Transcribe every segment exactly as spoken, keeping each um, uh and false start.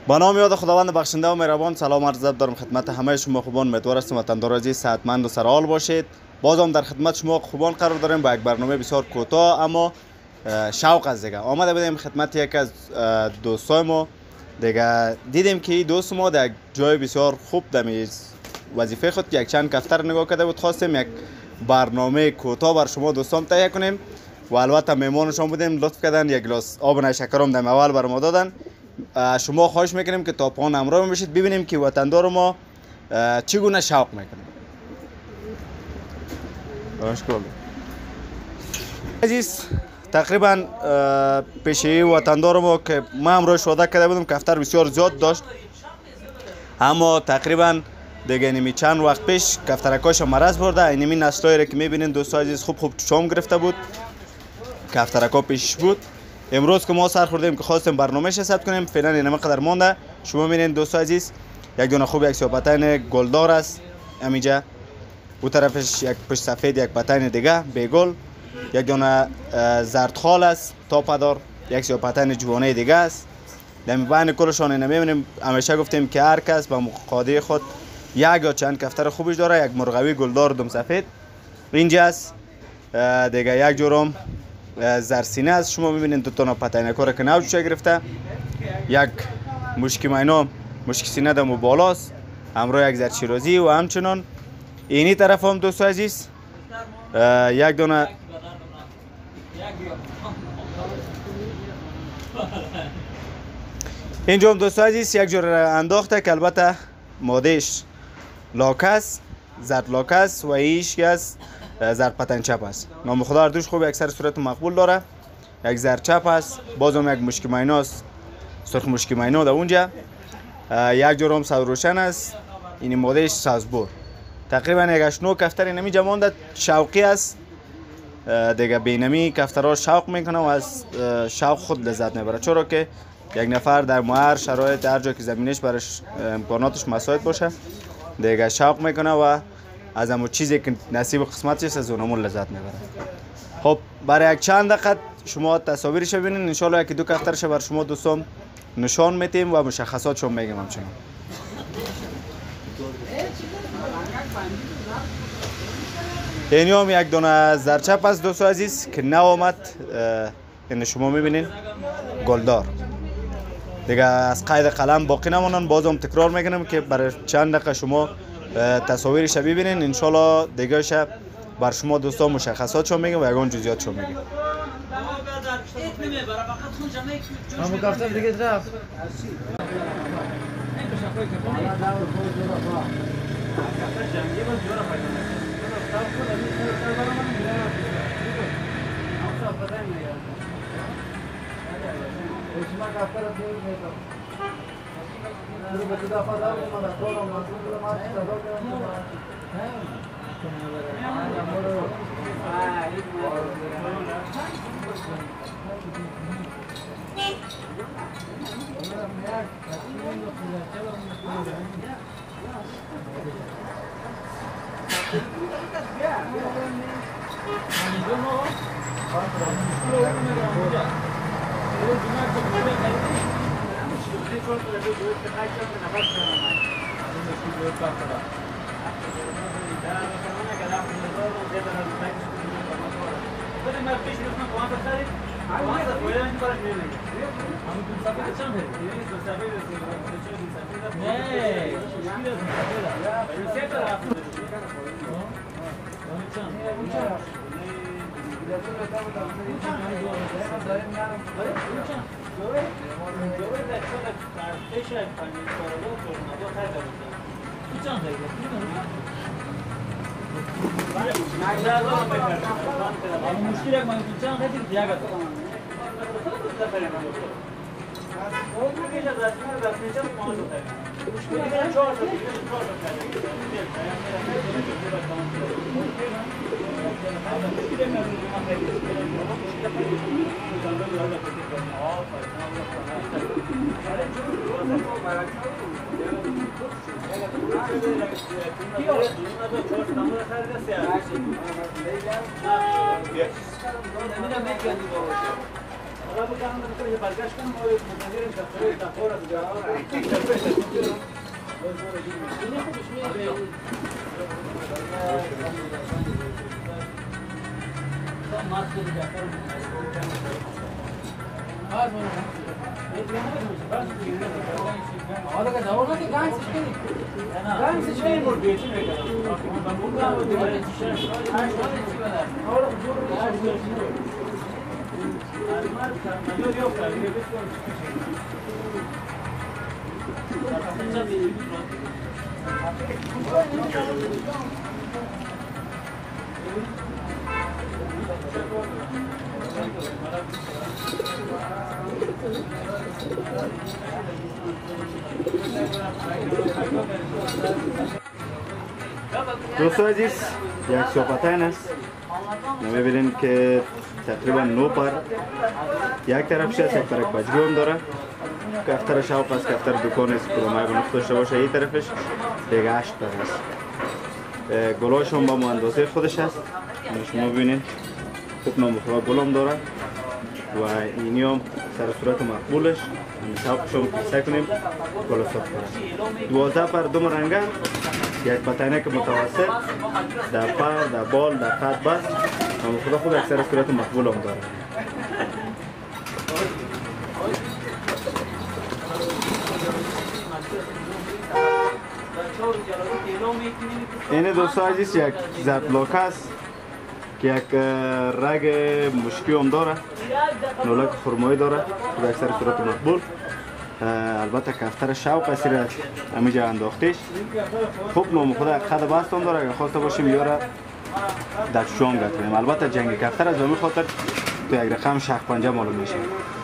با نام یاد خداوند بخشنده و مهربان، سلام عرض ادب دارم خدمت همه شما خوبان. امیدوار هستم وطندار عزیز صحتمند و سرحال باشید. باز هم در خدمت شما خوبان قرار داریم با یک برنامه بسیار کوتاه اما شوق از دیگه. آمده بودیم خدمت یک از دوستای ما دیگه، دیدیم که این دوست ما در جای بسیار خوب در وظیفه خود یک چند کفتر نگاه کرده بود. خواستیم یک برنامه کوتاه بر شما دوستان تهیه کنیم و البته مهمانشان بودیم، لطف کردن یک گلاس آب نشکرم در اول بر ما دادن. شما خواهش میکنیم که تا پایان همراه باشید ببینیم که وطندار ما چگونه شوق میکنه. عزیز، تقریبا پیش وطندار ما که ما همراهش وعده کرده بودم کفتر بسیار زیاد داشت، اما تقریبا دیگه نمی چند وقت پیش کفترکاش مرض برده. اینمی نسلایی را که میبینین دوستان عزیز خوب خوب شام گرفته بود، کفترکا پیش بود. امروز که ما سر خوردیم که خواستیم برنامه‌اش ثبت کنیم، فعلا اینم قدر مونده. شما میبینید دوستان عزیز یک دونه خوب یک سیاپتین گلدار است همینجا، او طرفش یک پشت سفید یک پتین دیگه بیگل، یک دونه زردخال است تاپدار، یک سیاپتین جوانه دیگه است. در بین کلشان اینا میبینیم. همیشه گفتیم که هر کس با مقاده خود یک یا چند کفتر خوبش داره. یک مرغوی گلدار دم سفید اینجا است دیگه، یک جورم زرسینه است. شما میبینید دو تا پتینکا را که نوچ گرفته، یک مشکی مینو مشکی سینه دم بالاست، همراه یک زرد شیرازی و همچنان اینی طرف هم دوستان عزیز یک دونه اینجا هم دوستان عزیز یک جور انداخته که البته مادهش لاکس زرد لاکس و ایش است زرد پتن چپ است. نام خدا اردوش خوب اکثر صورت مقبول داره. یک زرد چپ است، بازم یک مشکی مینو است، سرخ مشکی مینو در اونجا. یک جورم ساز روشن است، این مادهش سازبور. تقریبا یک اشنو کفتر اینمی جمانده شوقی است دیگه. بینمی کفترها شوق میکنه و از شوق خود لذت میبره، چرا که یک نفر در هر شرایط هر جا که زمینش برش امکاناتش مساعد باشه دیگه شوق میکنه و از همون چیزی که نصیب قسمتش است از اونمون لذت میبره. خب برای یک چند دقیقه شما تصاویرش ببینید، ان شاء الله یکی دو کفترش بر شما دوستان نشان میدیم و مشخصاتشون میگم همچنان. اینی هم یک دونه زرچپ است دوستان عزیز که نو آمد. این شما میبینین گلدار دیگه، از قید قلم باقی نمانن. بازم تکرار میکنم که برای چند دقیقه شما تصاویرش ببینین، ان شاء الله دیگه شب بر شما دوستان مشخصاتشو میگم و یگان جزئیاتشو میگم. همون کفتر دیگه رفت. دوستان عزیز یک صحبتین است میبینید که تقریبا نو پر یک طرفش است، یک طرف بچگی هم داره. کفتر شوق است، کفتر دکان است، کلامای بنفت داشته باشه. این طرفش دیگه هشت پر است. گلاش هم با مو اندازه خودش است. شما ببینید خوب نامخواه گل هم داره و اینی هم سر صورت مقبولش شوقش هم کسه کنیم گل صاف کنیم. دوازده پر دوم رنگه، یک پتنک متوسط در پر، در بال، در خط بست نامخواه خود اکثر صورت مقبول هم داره. این دوستان عزیز یک زربلاک است که یک رگ مشکی هم داره، نولک خرمایی داره که اکثر صورت مقبول. البته کفتر شوق است، همینجا انداختیش خوب نام خود خد بست هم داره. اگر خواسته باشیم یاره در شون گتونیم. البته جنگ کفتر از همین خاطر تو یک رقم شخ پنجه معلوم میشه.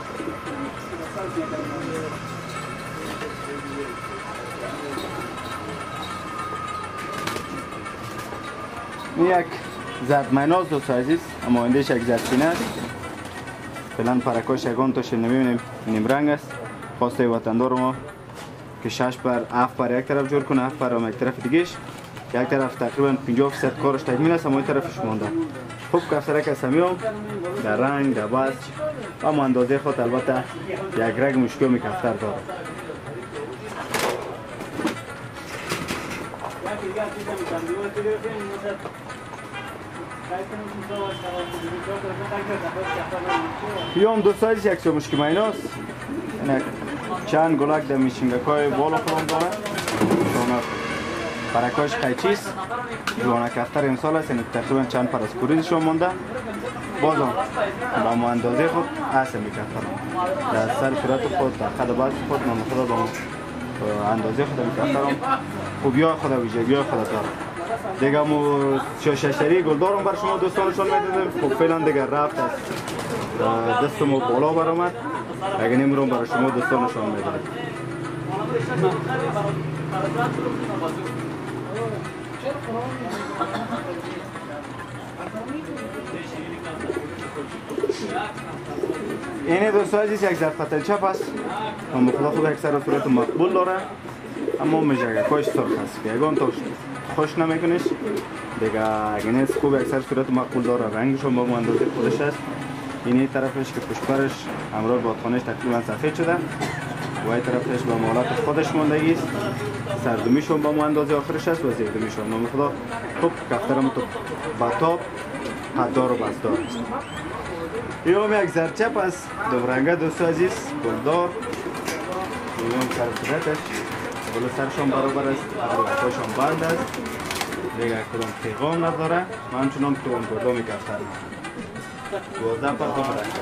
این یک زرد میناز دوست عزیز، اما آیندهش یک زرد سینه است. فعلا پرکاش یکان تاش نمیبینیم، نیم رنگ است. خواسته وطندار ما که شش پر هفت پر یک طرف جور کنه، هفت پر هم یک طرف دیگهش. یک طرف تقریبا پنجاه درصد کارش تکمیل است، اما این طرفش مونده. خوب کفترک است همی هم در رنگ، در بست اما اندازه خود. البته یک رگ مشکی هم کفتر داره. یا هم دوست عزیز یک سو مشکی میناست. چند گلک در میشنگک های بالا خودم داره. پرکاش قیچیست، جوانه کفتر امسال است، یعنی تقریبا چند پر از کوریزشون مونده. بازم با مو اندازه خود هست می کفتر در سر صورت خود، در خد بست خود نام خود با اندازه خود می کفترم. خوبی های خود و ویژگی های خود داره. دیگه مو شاششری گلدارم بر شما دوستانشون میدادم. خب فعلا دیگه رفت است، دستمو بالا برآمد. اگه نمیرم برای شما دوستانشون میدادم. این دوستان عزیز یک زرد پتن چپ است. اما خدا خود یک سر صورت مقبول داره، اما مجگکاش سرخ است که یکان تا خوش نمیکنیش دیگه. اگه نیست خوب یک سر صورت مقبول داره، رنگشون با اندازه خودش است. اینی طرفش که پشتپرش همراه بادخانهش تقریبا سفید شده و این طرفش با مالات خودش ماندگی است. سردمیشون با اندازه آخرش است و زیردمیشون. نام خدا خوب کفترم تو بطاب قدار و بستار است. این هم یک زرچپ است، دو رنگه دوست عزیز، گلدار. این هم سر صورتش بالا سرشان برابر است، عدالتاشان بند است. دیگه کدام پیغام نداره و همچنان کدام گردامی کفتر دوازده پر دو رنگه.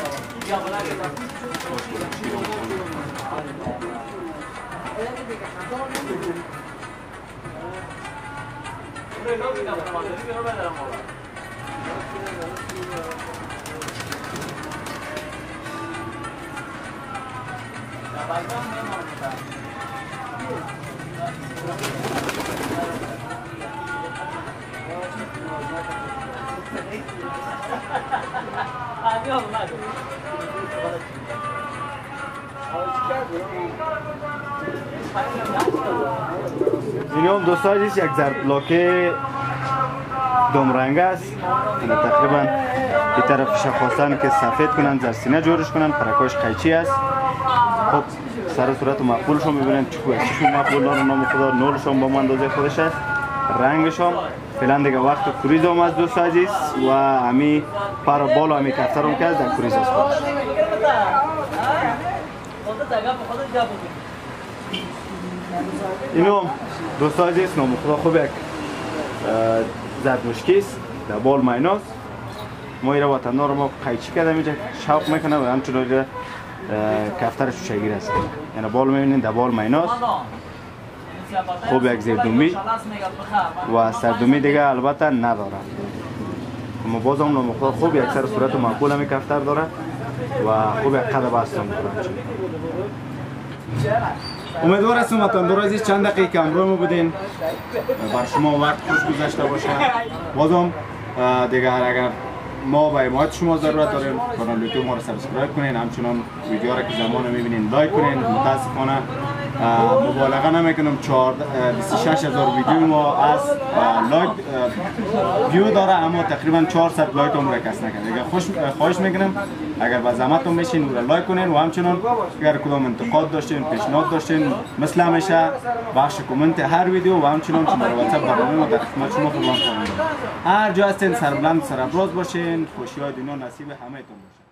این هم دوستان عزیز یک زرد بلاکه دوم رنگ است. تقریبا این طرفش خواستن که سفید کنن، زرسینه جورش کنن، پرکاش قیچی است. خب سر صورت مقبولش هم ببینن چه خوبه، چشم مقبول داره نام خدا، نورش هم با اندازه خودش است، رنگش هم. فعلا دیگه وقت کوریز هم از دوست عزیز و همی پر بالا همی کفتر هم که از در کوریز است خودش. اینو دوست عزیز نام خدا خوب یک زد مشکی است، در بال میناست. ما ایره وطندار ما قیچی کرده میشه شوق میکنه و همچنان کفترش شگیر است، یعنی بال میبینین در بال میناست. خوب یک زیردومی و سردومی دیگه البته نداره، اما باز هم نام خدا خوب یک سر صورت معقول همی کفتر داره و خوب یک قد بستان داره. امیدوار هستم وطندار عزیز چند دقیقه که همراه ما بودین، بر شما وقت خوش گذشته باشه. بازم دیگه اگر ما به حمایت شما ضرورت داریم، کانال یوتیوب ما رو سابسکرایب کنین، همچنان ویدیو را که زمان میبینین لایک کنین. متاسفانه مبالغه نمیکنم بیست و شش هزار ویدیو ما از لایک ویو داره، اما تقریبا چهارصد لایک هم را کس نکرده. دیگه خوش خواهش میکنم اگر با زحمتتون بشین و لایک کنین و همچنان اگر کدام انتقاد داشتین، پیشنهاد داشتین، مثل همیشه بخش کامنت هر ویدیو و همچنان شماره واتساپ برنامه ما در خدمت شما قربان خواهیم. هر جا هستین سربلند سرافراز باشین، خوشی های دنیا نصیب همه تون باشه.